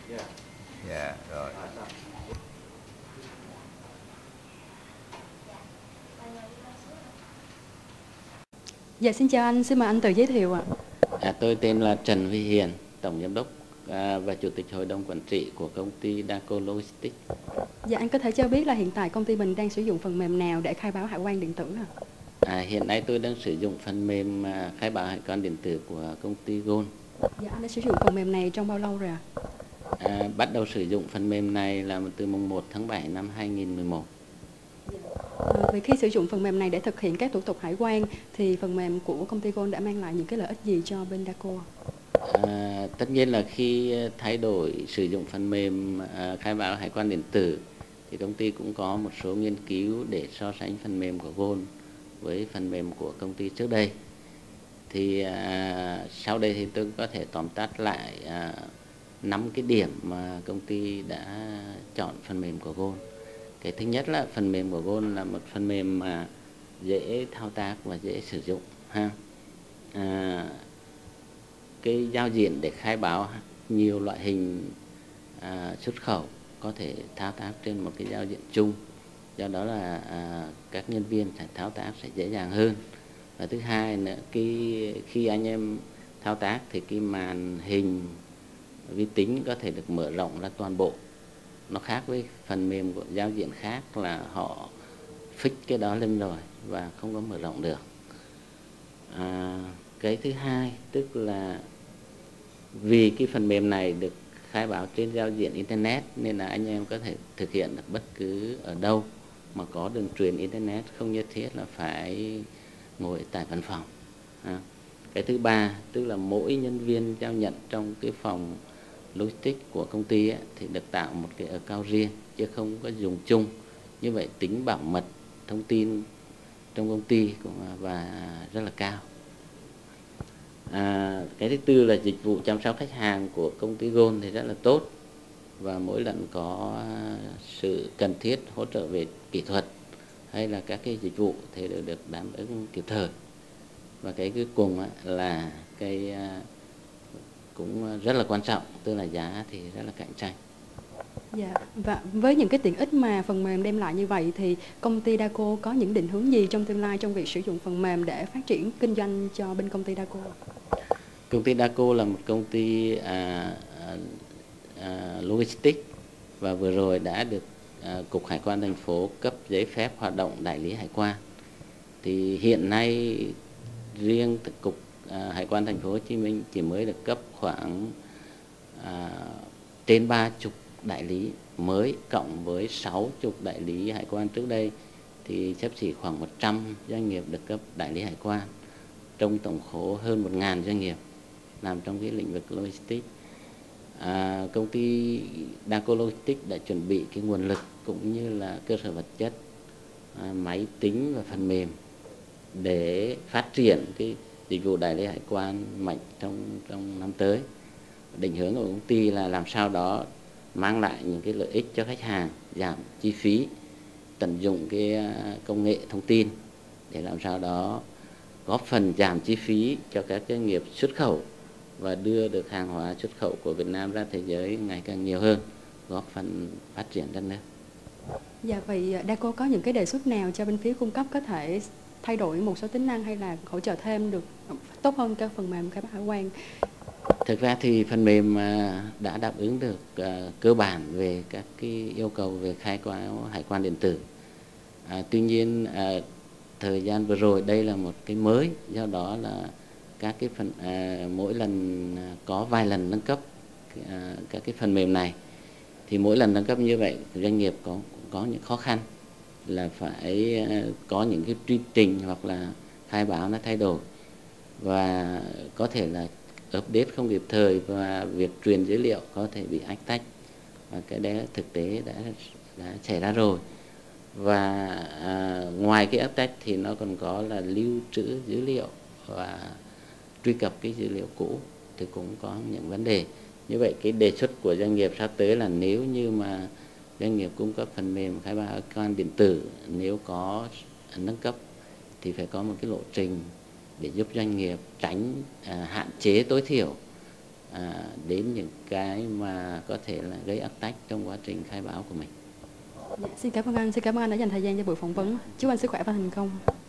Dạ, rồi. Dạ xin chào anh, xin mời anh tự giới thiệu ạ. Tôi tên là Trần Huy Hiền, Tổng Giám đốc và Chủ tịch Hội đồng Quản trị của công ty Daco Logistics. Dạ anh có thể cho biết là hiện tại công ty mình đang sử dụng phần mềm nào để khai báo hải quan điện tử ạ? Hiện nay tôi đang sử dụng phần mềm khai báo hải quan điện tử của công ty Gold. Dạ anh đã sử dụng phần mềm này trong bao lâu rồi ạ? Bắt đầu sử dụng phần mềm này là từ mùng 1 tháng 7 năm 2011. Vì khi sử dụng phần mềm này để thực hiện các thủ tục hải quan thì phần mềm của công ty Gold đã mang lại những cái lợi ích gì cho bên Daco? Tất nhiên là khi thay đổi sử dụng phần mềm khai báo hải quan điện tử thì công ty cũng có một số nghiên cứu để so sánh phần mềm của Gold với phần mềm của công ty trước đây. Thì sau đây thì tôi có thể tóm tắt lại 5 cái điểm mà công ty đã chọn phần mềm của Gold. Cái thứ nhất là phần mềm của Gold là một phần mềm mà dễ thao tác và dễ sử dụng ha. Cái giao diện để khai báo nhiều loại hình xuất khẩu có thể thao tác trên một cái giao diện chung, do đó là các nhân viên sẽ thao tác sẽ dễ dàng hơn. Và thứ hai nữa, khi anh em thao tác thì cái màn hình vi tính có thể được mở rộng ra toàn bộ. Nó khác với phần mềm của giao diện khác là họ fix cái đó lên rồi và không có mở rộng được. Cái thứ hai tức là vì cái phần mềm này được khai báo trên giao diện internet nên là anh em có thể thực hiện được bất cứ ở đâu mà có đường truyền internet, không nhất thiết là phải ngồi tại văn phòng. Cái thứ ba tức là mỗi nhân viên giao nhận trong cái phòng logistics của công ty thì được tạo một cái account riêng chứ không có dùng chung. Như vậy tính bảo mật thông tin trong công ty cũng và rất là cao. Cái thứ tư là dịch vụ chăm sóc khách hàng của công ty Gold thì rất là tốt, và mỗi lần có sự cần thiết hỗ trợ về kỹ thuật hay là các cái dịch vụ thì đều được đáp ứng kịp thời. Và cái cuối cùng là cái cũng rất là quan trọng, tức là giá thì rất là cạnh tranh. Dạ, và với những cái tiện ích mà phần mềm đem lại như vậy thì công ty Daco có những định hướng gì trong tương lai trong việc sử dụng phần mềm để phát triển kinh doanh cho bên công ty Daco? Công ty Daco là một công ty logistics và vừa rồi đã được Cục Hải quan thành phố cấp giấy phép hoạt động đại lý hải quan. Thì hiện nay riêng Cục Hải quan thành phố Hồ Chí Minh chỉ mới được cấp khoảng trên 30 đại lý mới, cộng với 60 đại lý hải quan trước đây thì xấp xỉ khoảng 100 doanh nghiệp được cấp đại lý hải quan trong tổng số hơn 1.000 doanh nghiệp làm trong cái lĩnh vực logistics. Công ty Daco Logistics đã chuẩn bị cái nguồn lực cũng như là cơ sở vật chất, máy tính và phần mềm để phát triển cái dịch vụ đại lý hải quan mạnh trong năm tới. Định hướng của công ty là làm sao đó mang lại những cái lợi ích cho khách hàng, giảm chi phí, tận dụng cái công nghệ thông tin để làm sao đó góp phần giảm chi phí cho các doanh nghiệp xuất khẩu và đưa được hàng hóa xuất khẩu của Việt Nam ra thế giới ngày càng nhiều hơn, góp phần phát triển đất nước. Dạ, vậy Daco có những cái đề xuất nào cho bên phía cung cấp có thể thay đổi một số tính năng hay là hỗ trợ thêm được tốt hơn cho phần mềm khai báo hải quan? Thực ra thì phần mềm đã đáp ứng được cơ bản về các cái yêu cầu về khai báo hải quan điện tử. Tuy nhiên thời gian vừa rồi đây là một cái mới, do đó là các cái phần mỗi lần có vài lần nâng cấp các cái phần mềm này, thì mỗi lần nâng cấp như vậy doanh nghiệp có những khó khăn là phải có những cái quy trình hoặc là khai báo nó thay đổi và có thể là update không kịp thời và việc truyền dữ liệu có thể bị ách tắc, và cái đấy thực tế đã xảy ra rồi. Và ngoài cái ách tắc thì nó còn có là lưu trữ dữ liệu và truy cập cái dữ liệu cũ thì cũng có những vấn đề. Như vậy cái đề xuất của doanh nghiệp sắp tới là nếu như mà doanh nghiệp cung cấp phần mềm khai báo hải quan điện tử, nếu có nâng cấp thì phải có một cái lộ trình để giúp doanh nghiệp tránh hạn chế tối thiểu đến những cái mà có thể là gây ách tắc trong quá trình khai báo của mình. Dạ, xin cảm ơn anh đã dành thời gian cho buổi phỏng vấn. Chúc anh sức khỏe và thành công.